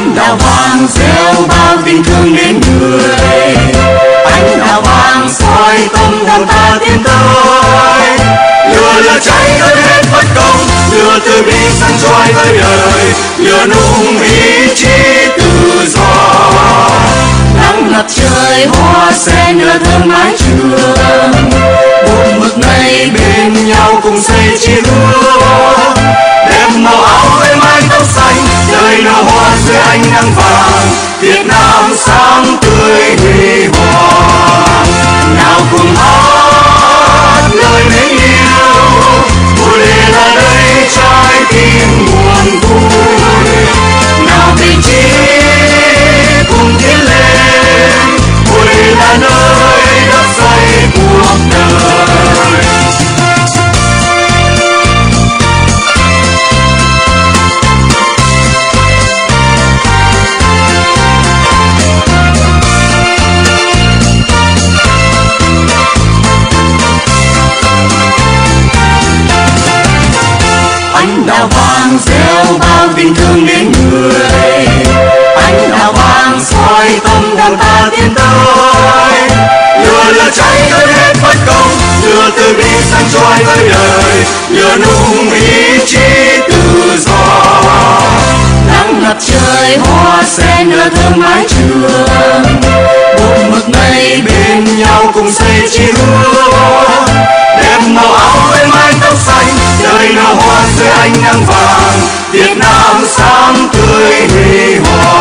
Ánh đào vàng gieo bao tình thương đến người, ánh đào vàng soi tâm hồn ta tiến tới. Lửa là cháy ơi hết bất công, lửa từ bi sáng soi với đời, lửa nung ý chí tự do. Nắng ngập trời hoa sen nửa thơm mái trường, bụng mực này bên nhau cùng xây chia hứa. Đẹp màu áo với mái tóc xanh, đời nở hoa dưới ánh nắng vàng, Việt Nam sáng tươi huy hoàng. Nào cùng hát lời mến yêu, Bồ Đề là đây trái tim nguồn vui. Nào tình chí cùng tiến lên, Bồ Đề là nơi đắp xây cuộc đời. Ánh đào vàng gieo bao tình thương đến người, ánh đào vàng soi tâm hồn ta tiến tới. Lửa là cháy ơi hết bất công, lửa từ bi sáng soi với đời, lửa nung ý chí tự do. Nắng ngập trời hoa sen nở thơm mái trường, bụng mực này bên nhau cùng xây chia hứa. Đẹp màu áo với mái tóc xanh, đời nở hoa dưới ánh nắng vàng, Việt Nam sáng tươi huy hoàng.